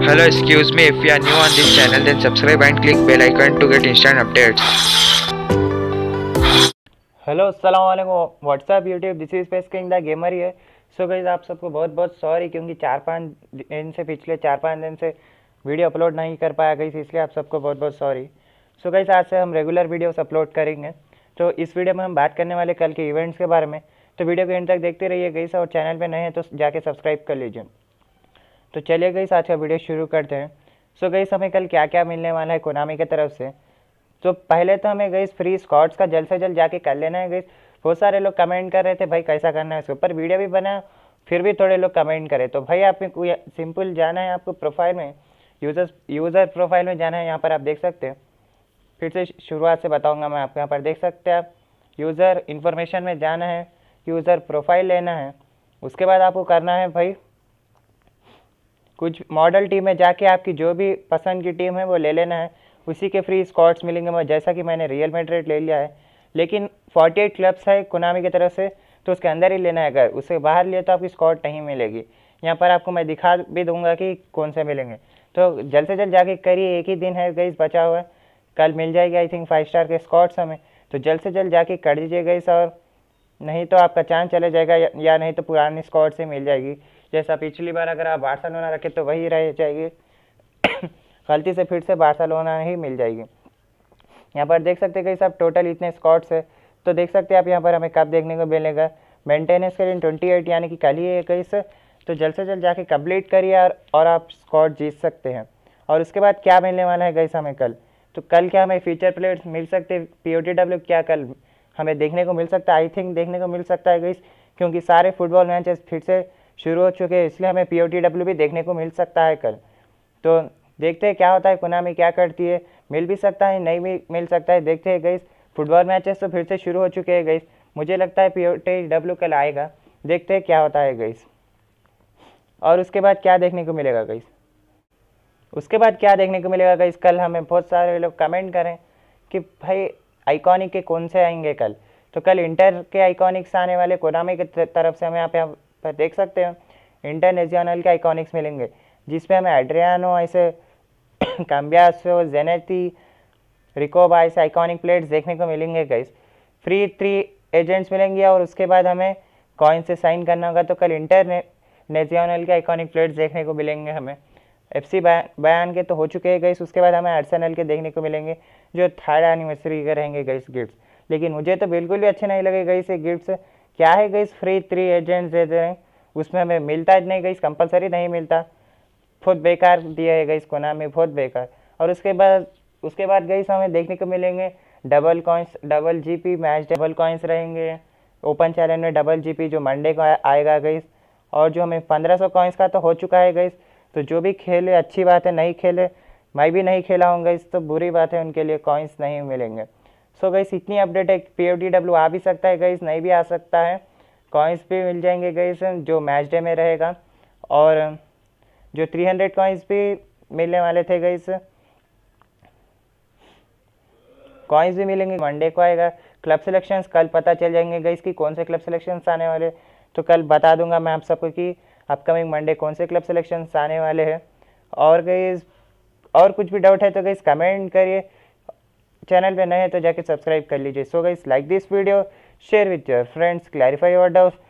Hello, excuse me. If you are new on this channel, then subscribe and click bell icon to get instant updates. Hello अस्सलाम वालेकुम what's up YouTube this is face king the gamer ही है। So guys आप सबको बहुत बहुत sorry क्योंकि पिछले 4-5 दिन से वीडियो अपलोड नहीं कर पाया गई, इसलिए आप सबको बहुत बहुत सॉरी। सो गाइस आज से हम रेगुलर वीडियोस अपलोड करेंगे। तो इस वीडियो में हम बात करने वाले कल के इवेंट्स के बारे में, तो वीडियो को एंड तक देखते रहिए गाइस, और चैनल पर नए हैं तो जाके सब्सक्राइब कर लीजिए। तो चलिए गाइस आज का वीडियो शुरू करते हैं। सो गाइस हमें कल क्या क्या मिलने वाला है कोनामी की तरफ से। तो पहले तो हमें गाइस फ्री स्कॉट्स का जल्द से जल्द जाके कर लेना है गाइस। बहुत सारे लोग कमेंट कर रहे थे भाई कैसा करना है, इसके ऊपर वीडियो भी बना, फिर भी थोड़े लोग कमेंट करे। तो भाई आप सिंपल जाना है, आपको प्रोफाइल में यूज़र प्रोफाइल में जाना है। यहाँ पर आप देख सकते हैं, फिर से शुरुआत से बताऊँगा मैं आपको। यहाँ पर देख सकते हैं आप यूज़र इन्फॉर्मेशन में जाना है, यूज़र प्रोफाइल लेना है। उसके बाद आपको करना है भाई कुछ मॉडल टीम में जाके आपकी जो भी पसंद की टीम है वो ले लेना है, उसी के फ्री स्कॉट्स मिलेंगे। जैसा कि मैंने रियल मैड्रिड ले लिया है, लेकिन 48 क्लब्स है कोनामी की तरफ से, तो उसके अंदर ही लेना है। अगर उससे बाहर लिए तो आपकी स्कॉट नहीं मिलेगी। यहाँ पर आपको मैं दिखा भी दूंगा कि कौन से मिलेंगे। तो जल्द से जल्द जाके करिए, एक ही दिन है गाइस बचा हुआ है, कल मिल जाएगी आई थिंक 5 स्टार के स्कॉट्स हमें। तो जल्द से जल्द जाके कर दीजिए गाइस, और नहीं तो आपका चांस चले जाएगा, या नहीं तो पुरानी स्कॉट से मिल जाएगी। जैसा पिछली बार अगर आप बार्सिलोना रखे तो वही रह जाएगी, गलती से फिर से बार्सिलोना ही मिल जाएगी। यहाँ पर देख सकते हैं कि सब टोटल इतने स्कॉट्स है। तो देख सकते हैं आप यहाँ पर हमें कब देखने को मिलेगा, मेंटेनेंस के दिन 28 यानी कि कल ही है गाइस। तो जल्द से जल्द जाके कंप्लीट करिए और आप स्कॉट जीत सकते हैं। और उसके बाद क्या मिलने वाला है गाइस हमें कल, तो कल क्या हमें फीचर प्लेयर्स मिल सकते हैं, POTW क्या कल हमें देखने को मिल सकता है, आई थिंक देखने को मिल सकता है गाइस, क्योंकि सारे फुटबॉल मैचेस फिर से शुरू हो चुके हैं, इसलिए हमें POTW भी देखने को मिल सकता है कल। तो देखते हैं क्या होता है, कोनामी क्या करती है, मिल भी सकता है नहीं भी मिल सकता है, देखते हैं गाइस। फुटबॉल मैचेस तो फिर से शुरू हो चुके हैं गाइस, मुझे लगता है POTW कल आएगा, देखते हैं क्या होता है गाइस। और उसके बाद क्या देखने को मिलेगा गाइस, उसके बाद क्या देखने को मिलेगा गाइस, कल हमें बहुत सारे लोग कमेंट करें कि भाई आइकॉनिक के कौन से आएंगे कल। तो कल इंटर के आइकॉनिक्स आने वाले कोनामी की तरफ से हमें यहाँ पर देख सकते हैं इंटरनेशनल के आइकॉनिक्स मिलेंगे, जिसमें हमें एड्रियानो ऐसे कैम्बियासो जेनेटी रिकोबा ऐसे आइकॉनिक प्लेयर्स देखने को मिलेंगे गाइस। फ्री 3 एजेंट्स मिलेंगे और उसके बाद हमें कॉइन से साइन करना होगा। तो कल इंटरनेशनल के आइकॉनिक प्लेयर्स देखने को मिलेंगे हमें। FC बयान के तो हो चुके हैं गाइस, उसके बाद हमें आर्सेनल के देखने को मिलेंगे जो 3rd एनिवर्सरी के रहेंगे गाइस गिफ्ट्स। लेकिन मुझे तो बिल्कुल भी अच्छे नहीं लगे गाइस ये गिफ्ट्स। क्या है गाइस, फ्री 3 एजेंट्स दे रहे हैं, उसमें हमें मिलता नहीं गाइस, कंपलसरी नहीं मिलता, बहुत बेकार दिया है गाइस कोनामी, बहुत बेकार। और उसके बाद गाइस हमें देखने को मिलेंगे double coins, double GP match double coins रहेंगे ओपन चैलेंज में, डबल GP जो मंडे को आएगा गाइस। और जो हमें 1500 कॉइंस का तो हो चुका है गाइस। तो जो भी खेले अच्छी बात है, नहीं खेले मैं भी नहीं खेला हूँ गाइस तो बुरी बात है, उनके लिए कॉइंस नहीं मिलेंगे। सो गाइस इतनी अपडेट है, POTW आ भी सकता है गाइस, नहीं भी आ सकता है, कॉइंस भी मिल जाएंगे गाइस जो मैच डे में रहेगा। और जो 300 कॉइंस भी मिलने वाले थे गाइस, कॉइंस भी मिलेंगे, मंडे को आएगा। क्लब सिलेक्शंस कल पता चल जाएंगे गाइस कि कौन से क्लब सिलेक्शंस आने वाले, तो कल बता दूंगा मैं आप सबको कि अपकमिंग मंडे कौन से क्लब सिलेक्शंस आने वाले हैं। और गाइस और कुछ भी डाउट है तो गाइस कमेंट करिए, चैनल पे नए हैं तो जाके सब्सक्राइब कर लीजिए। So guys like this video, share with your friends, clarify your doubts,